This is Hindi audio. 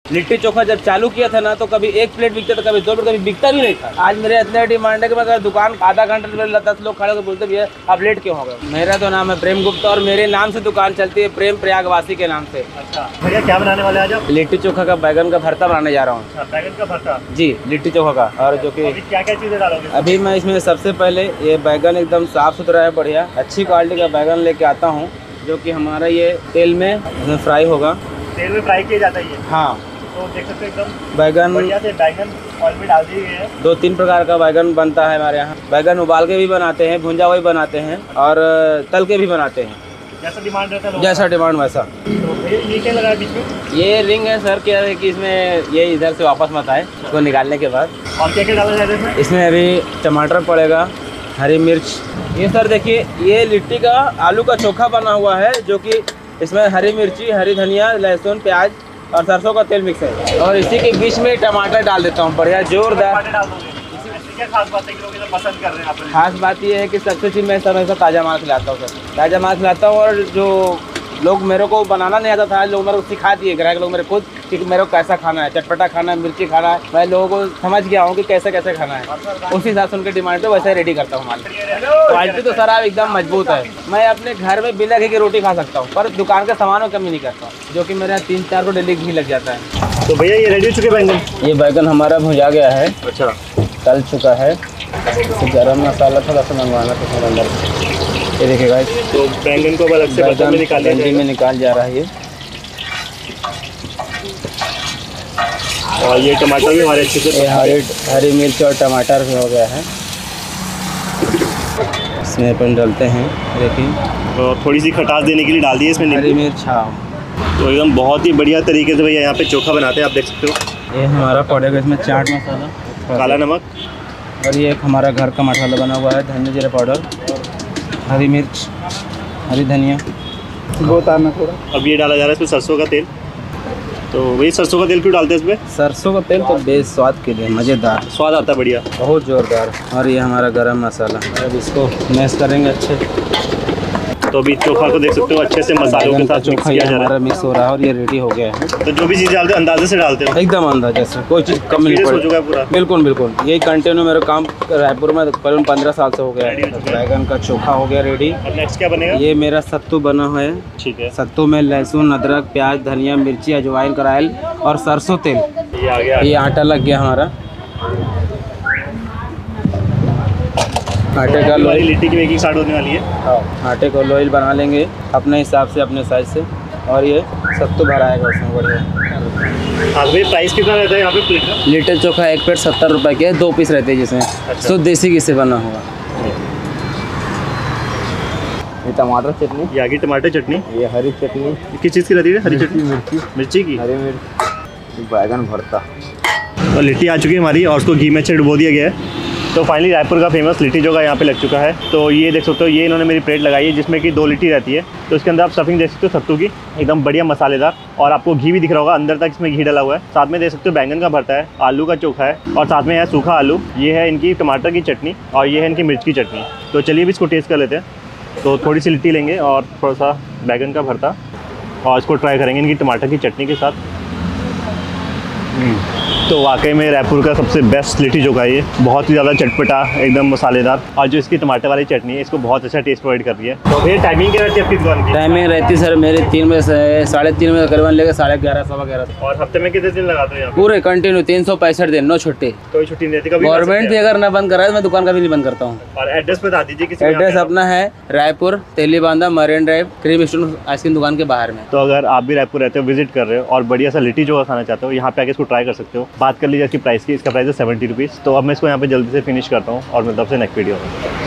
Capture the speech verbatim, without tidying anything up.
लिट्टी चोखा जब चालू किया था ना तो कभी एक प्लेट बिकता था, कभी दो प्लेट, कभी बिकता भी नहीं था। आज मेरे इतने डिमांड है कि मैं अगर दुकान आधा घंटा दस लोग खड़े होकर बोलते भैया आप लेट क्यों हो गए। मेरा तो नाम है प्रेम गुप्ता और मेरे नाम से दुकान चलती है, प्रेम प्रयागवासी के नाम से। अच्छा भैया क्या बनाने वाले आज आप? लिट्टी चोखा का बैगन का भरता बनाने जा रहा हूँ। बैगन का भरता जी, लिट्टी चोखा का। और जो कि क्या क्या चीजें डालोगे? अभी मैं इसमें सबसे पहले ये बैगन एकदम साफ सुथरा है, बढ़िया अच्छी क्वालिटी का बैगन लेके आता हूँ, जो कि हमारा ये तेल में इसमें फ्राई होगा। तेल में फ्राई किया जाता है ये? हाँ, तो देख सकते हो एकदम बैगन बढ़िया से बैगन ऑयल में डाल दिए गए हैं। दो तीन प्रकार का बैगन बनता है हमारे यहाँ। बैगन उबाल के भी बनाते हैं, भुंजा हुआ भी बनाते हैं और तल के भी बनाते हैं, जैसा डिमांड रहता है जैसा डिमांड वैसा। तो भैया ये क्या लगा बीच में? ये रिंग है सर, क्या है कि इसमें ये इधर से वापस मत आए इसको निकालने के बाद। और क्या क्या डाला जाता है इसमें? इसमें अभी टमाटर पड़ेगा, हरी मिर्च। ये सर देखिए, ये लिट्टी का आलू का चोखा बना हुआ है, जो कि इसमें हरी मिर्ची, हरी धनिया, लहसुन, प्याज और सरसों का तेल मिक्स है। और इसी के बीच में टमाटर डाल देता हूँ, बढ़िया जोरदार। क्या खास बात है कि लोग इसे पसंद कर रहे हैं आप? खास बात ये है कि सबसे चीज़ मैं हमेशा ताज़ा माल खिलाता हूँ सर, ताज़ा माल खिलाता हूँ। और जो लोग मेरे को बनाना नहीं आता था, लोग मेरे को सिखा दिए, ग्राहक लोग मेरे खुद कि मेरे को कैसा खाना है, चटपटा खाना है, मिर्ची खाना है। मैं लोगों को समझ गया हूँ कि कैसे कैसे खाना है, उसी हिसाब से उनके डिमांड पे वैसे रेडी करता हूँ माल। क्वालिटी तो सर आप एकदम मजबूत है। मैं अपने घर में बिना घी की रोटी खा सकता हूँ, पर दुकान के सामानों की कमी नहीं करता हूँ, जो कि मेरा तीन चार को डेली घी लग जाता है। तो भैया ये रेडी हो चुके बैगन? ये बैगन हमारा भुजा गया है, अच्छा तल चुका है। तो गरम मसाला थोड़ा सा मंगवाना था सर अंदर, ये देखिएगा। तो बैंगन को अलग से बर्तन में निकाल डंडी में निकाल जा रहा है ये। और ये टमाटर भी हमारे अच्छे से हरी हरी मिर्च और टमाटर भी हो गया है, इसमें अपन डालते हैं। देखिए और थोड़ी सी खटास देने के लिए डाल दिए इसमें हरी मिर्च। हाँ, तो एकदम बहुत ही बढ़िया तरीके से भैया यहाँ पे चोखा बनाते हैं, आप देख सकते हो। ये हमारा पड़ेगा इसमें चाट मसाला, काला नमक, और ये एक हमारा घर का मसाला बना हुआ है, धनिया जीरा पाउडर, हरी मिर्च, हरी धनिया, बहुत आना थोड़ा। अब ये डाला जा रहा है इसमें सरसों का तेल। तो वही सरसों का तेल क्यों डालते हैं इसमें? सरसों का तेल तो बेस स्वाद के लिए, मज़ेदार स्वाद आता है बढ़िया, बहुत ज़ोरदार। और ये हमारा गरम मसाला। अब इसको मैश करेंगे अच्छे। तो अभी चोखा को देख सकते हो अच्छे से मसालों के साथ मिक्स किया जा रहा है। मिक्स हो रहा है और ये रेडी हो गया है। तो जो भी चीज़ डालते हो अंदाजे से डालते हो? एकदम अंदाजे से, कोई चीज़ कम नहीं हो चुका है पूरा। बिल्कुल बिल्कुल। यही कंटिन्यू मेरा काम रायपुर में करीबन पंद्रह साल से हो गया है। बैगन का चोखा हो गया रेडी। अब नेक्स्ट क्या बनेगा? ये मेरा सत्तू बना हुआ है। ठीक है। सत्तू में लहसुन, अदरक, प्याज, धनिया, मिर्ची, अजवाइन का ऑयल और सरसों तेल। ये आ गया। ये आटा लग गया हमारा। आटे का लोई, लिट्टी की मेकिंग स्टार्ट होने वाली है। हाँ, आटे को लोई बना लेंगे अपने हिसाब से, अपने साइज से। और ये सत्तू भराएगा उसमें बढ़िया। हाँ भाई, प्राइस कितना रहता है यहाँ पे प्लेट का? लिट्टी चोखा एक प्लेट सत्तर रुपए के, दो पीस रहते हैं जिसमें। अच्छा। तो देसी घी से बना हुआ। ये टमाटर चटनी, ये आगे टमाटर चटनी, ये हरी चटनी। किस चीज़ की रहती है? हरी चटनी, मिर्ची, मिर्ची की, हरी मिर्च, बैगन भरता। और लिट्टी आ चुकी है हमारी और उसको घी में अच्छे डुबो दिया गया है। तो फाइनली रायपुर का फेमस लिट्टी चोखा यहाँ पे लग चुका है। तो ये देख सकते हो, ये इन्होंने मेरी प्लेट लगाई है जिसमें कि दो लिट्टी रहती है। तो इसके अंदर आप स्टफिंग देख सकते हो सत्तू की, एकदम बढ़िया मसालेदार, और आपको घी भी दिख रहा होगा अंदर तक इसमें घी डाला हुआ है। साथ में देख सकते हो बैंगन का भरता है, आलू का चोखा है, और साथ में है सूखा आलू। ये है इनकी टमाटर की चटनी और ये है इनकी मिर्च की चटनी। तो चलिए भी इसको टेस्ट कर लेते हैं। तो थोड़ी सी लिट्टी लेंगे और थोड़ा सा बैगन का भरता, और इसको ट्राई करेंगे इनकी टमाटर की चटनी के साथ। तो वाकई में रायपुर का सबसे बेस्ट लिट्टी चोखा है ये, बहुत ही ज़्यादा चटपटा, एकदम मसालेदार, और जो इसकी टमाटर वाली चटनी है इसको बहुत अच्छा टेस्ट प्रोवाइड कर रही है। तो भैया टाइमिंग क्या रहती है आपकी दुकान की? टाइमिंग रहती है सर मेरी तीन बजे से साढ़े तीन बजे करीबन लेकर साढ़े ग्यारह सवा ग्यारह। और हफ्ते में कितने दिन लगाते हो यहाँ? पूरे कंटिन्यू तीन सौ पैंसठ दिन, नो छुट्टी, कोई छुट्टी नहीं रहती। कभी गवर्नमेंट भी अगर न बंद करा तो मैं दुकान का भी नहीं बंद करता हूँ। और एड्रेस बता दीजिए किसी। एड्रेस अपना है Raipur Telibandha marine drive cream stone ice cream दुकान के बाहर में। तो अगर आप भी रायपुर रहते हो, विजिट कर रहे हो और बढ़िया सा लिट्टी चोखा खाना चाहते हो, यहाँ पे आके इसको ट्राई कर सकते हो। बात कर लीजिए इसकी प्राइस की, इसका प्राइस है सेवेंटी रुपीज़। तो अब मैं इसको यहाँ पे जल्दी से फिनिश करता हूँ और मिलता हूँ आपसे नेक्स्ट वीडियो में।